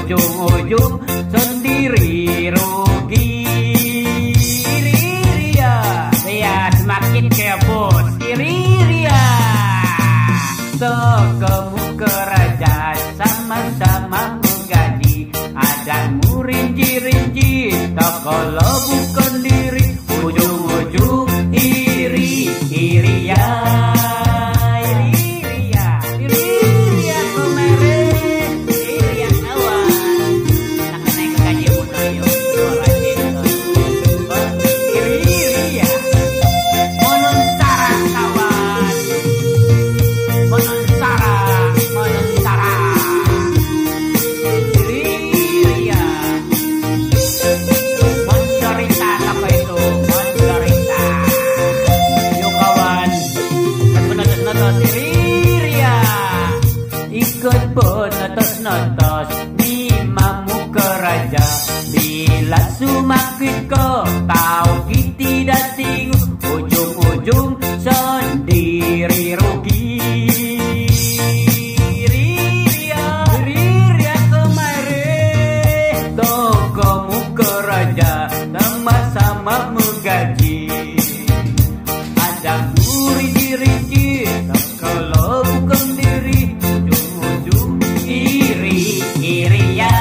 ujung-ujung sendiri rugi. Ria, ya semakin kebos Ria. Kamu kerajaan sama-sama menggaji, ada rinci-rinci, tak kalau bukan diri, ujung-ujung iri ya. Ikut bonotos-notos di mamu keraja, bila sumakin kau tahu kita tidak tinggu, ujung-ujung sendiri rugi. Ria kemarin tokomu keraja sama-sama menggaji, ada rinci-rinci, tak kalau bukan diri, iri ya.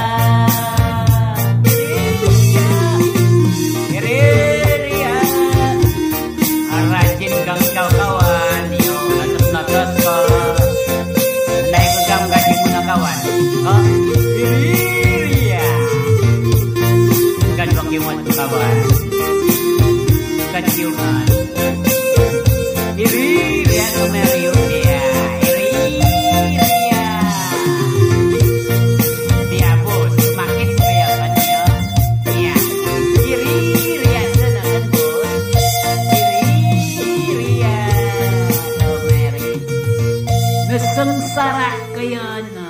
Rajin kang kawan, yo natos-natos kok naik gam gaji punya kawan. Oh, iri ya. Kan Pokemon kawan, kan ciuman. Iri ya kemeriu dia. Sengsara kayan.